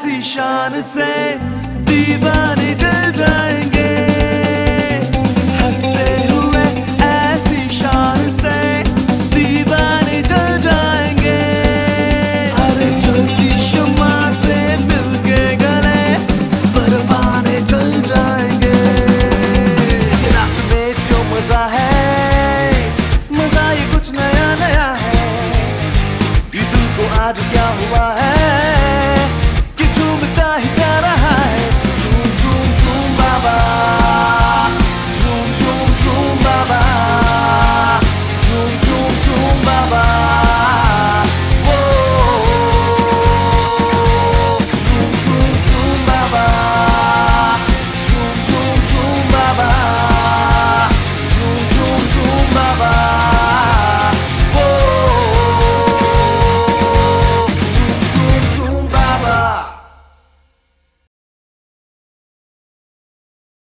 ऐसी शान से दीवाने जल जाएंगे, हंसते हुए ऐसी शान से दीवाने जल जाएंगे। अरे चलती शम्मा से मिलके गले परवाने जल जाएंगे। रात में जो मजा है, मजा ये कुछ नया नया है। ये तुमको आज क्या हुआ है,